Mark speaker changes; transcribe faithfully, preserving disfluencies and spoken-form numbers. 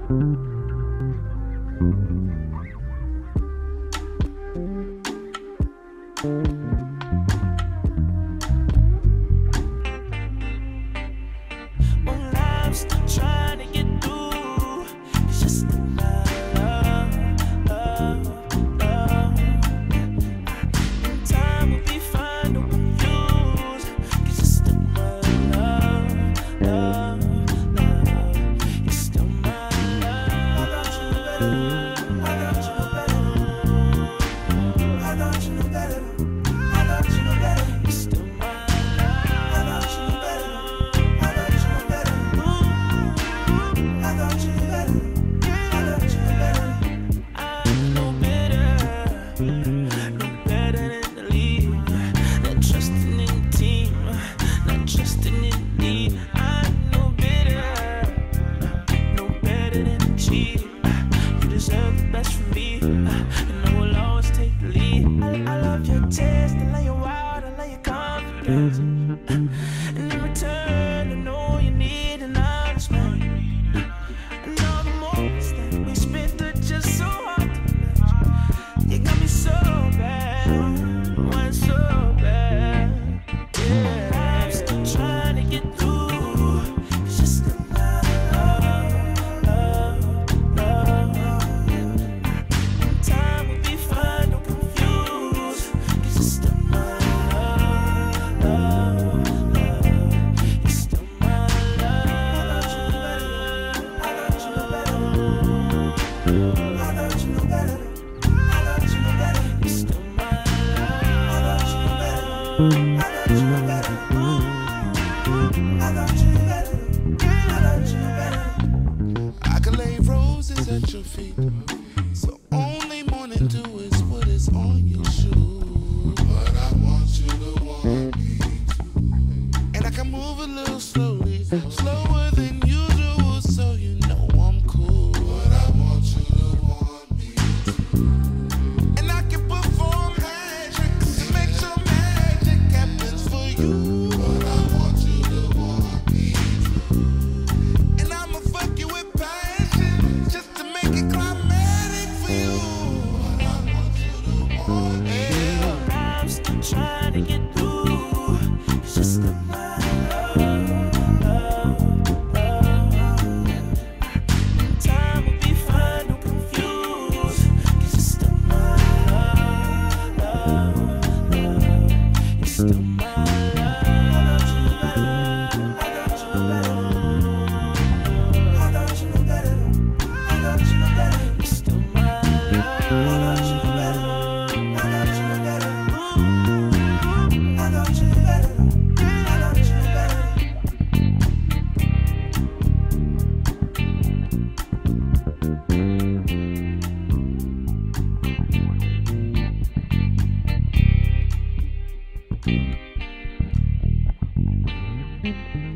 Speaker 1: When I'm still trying to get through, it's just my love, love, love. And time will be fine, don't confuse. It's just my love, love, love. It's still my love. I thought you knew better. I thought you knew better. I thought you knew better. It's still my love. I thought you knew better. I thought you knew better. I thought you knew better. I thought you knew better. I know better. Know better than to leave. Not trusting in the team. Not trusting in me. I know better. Know better than to cheat. You deserve the best from me. And I will always take the lead. I, I love your taste. I love your wild. I love your confidence. And in return, I know you need an honest man. And all the moments that we spent are just so hard to imagine. You got me so bad, why so bad? Yeah, I'm still trying to get through. It's just that my love, love, love. Time will be fine, don't confuse. It's just that my love, love, love. It's still my love. I thought you knew better. I thought you knew better. I thought you knew better. It's still my love. I thought you knew better. I thought you knew better. I thought you knew better. I thought you knew better.
Speaker 2: I could lay roses at your feet, so only morning dew is what is on your shoe. But I want you to want me too, and I can move a little slowly, slower than usual, so you know I'm cool. But I want you to want me too, and I can perform magic to make sure magic happens for you. But I want you to want me too, and I'ma fuck you with passion just to make it climatic for you. But I want you to want me.
Speaker 1: I'm still trying to get through. It's just that my love, love, love. Time will be fine, don't confuse. It's just that my love, love, love. It's still my love. I thought you knew better. I thought you knew better. I thought you knew better. It's still my love. I thought you knew better. I thought you knew better. I thought you knew better. I thought you knew better.
Speaker 3: Thank you.